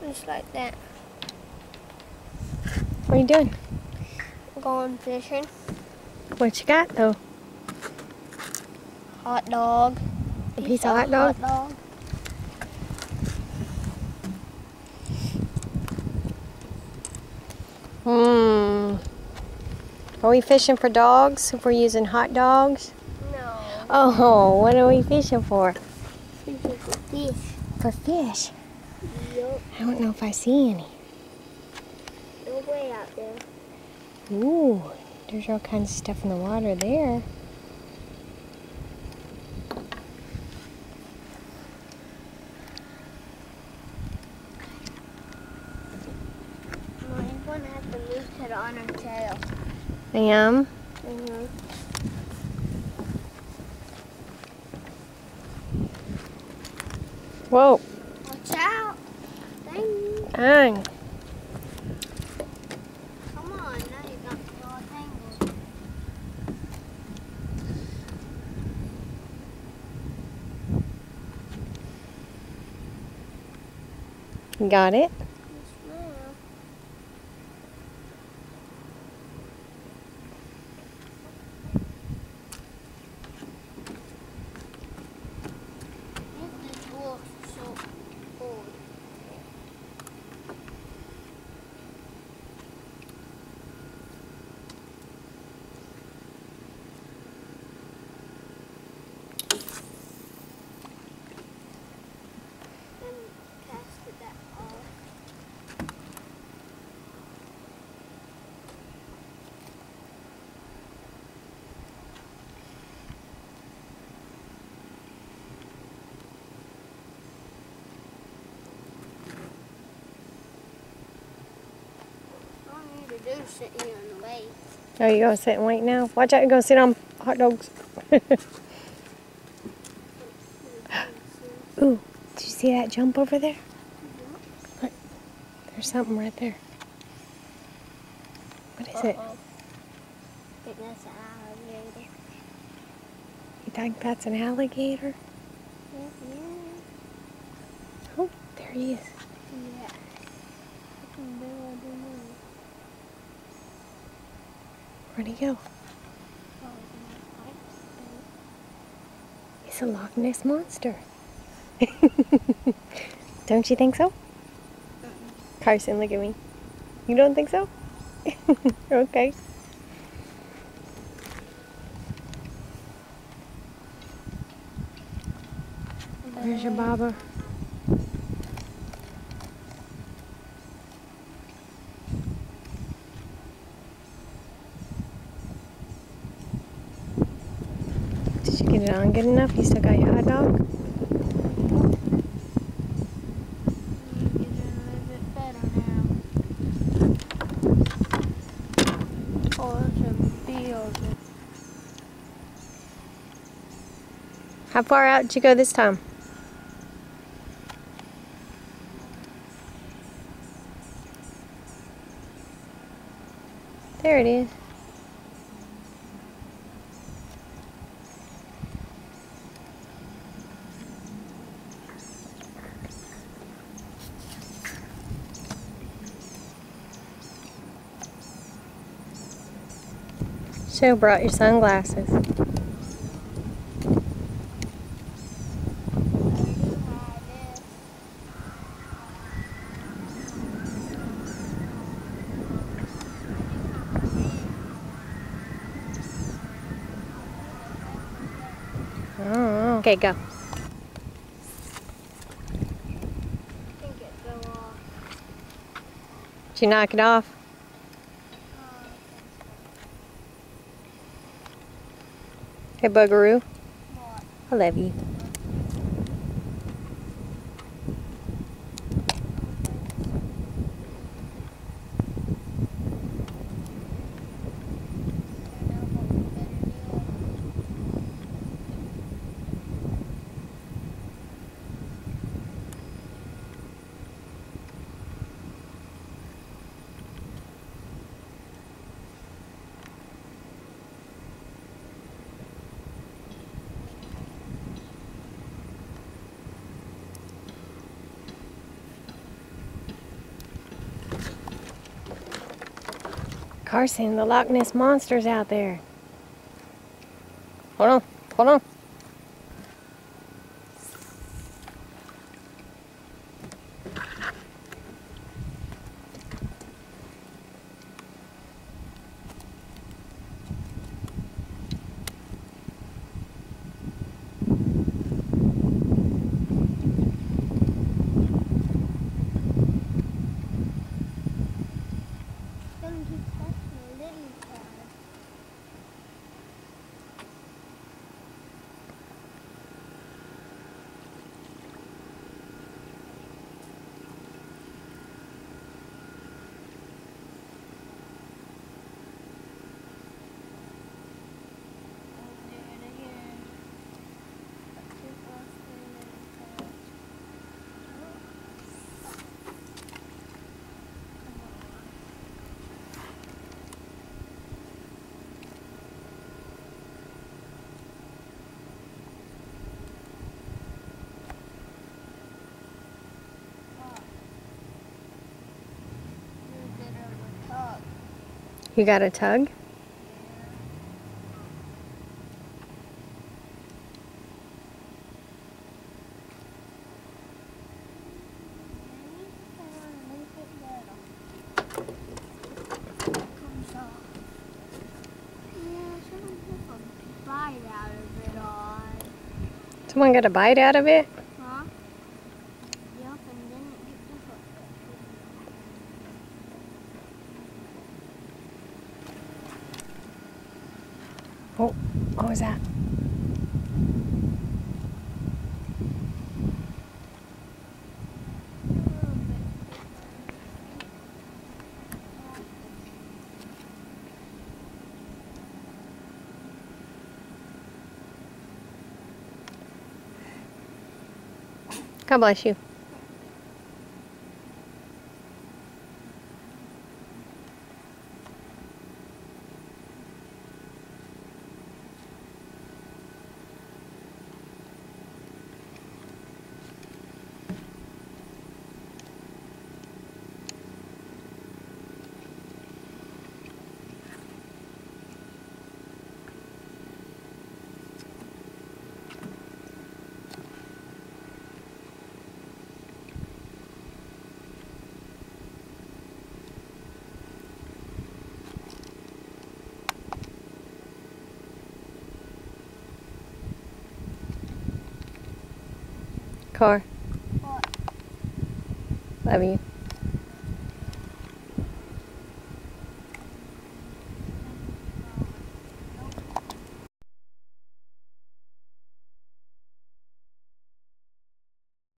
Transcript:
Just like that. What are you doing? Going fishing. What you got though? Hot dog. A piece of hot dog? Hot dog. Are we fishing for dogs if we're using hot dogs? No. Oh, what are we fishing for? Fishing for fish. For fish? Yup. I don't know if I see any. No way out there. Ooh, there's all kinds of stuff in the water there. Mine's gonna have to move to on her tail. I am. Whoa. Watch out. Dang. Dang. Come on, now you got me all tangled. You got it? Do sit here and wait. Oh, you gonna sit and wait now? Watch out, you're gonna sit on hot dogs. Ooh, did you see that jump over there? Look, there's something right there. What is it? I think that's an alligator. You think that's an alligator? Yeah. Oh, there he is. Yeah. Where'd he go? He's a Loch Ness monster. Don't you think so? Carson, look at me. You don't think so? Okay. Where's your bobber? Did you get it on good enough? You still got your hot dog? How far out did you go this time? There it is. Should have brought your sunglasses. Oh, okay, go. I think it fell off. Did you knock it off? Hey, Buggaroo. What? I love you. Carson, the Loch Ness Monster's out there. Hold on, hold on. Then he touched the lily pad. You got a tug? Bite out of it all. Someone got a bite out of it? Huh? Yep, and then it gets the hook. Oh, what was that? God bless you. Car. What? Love you.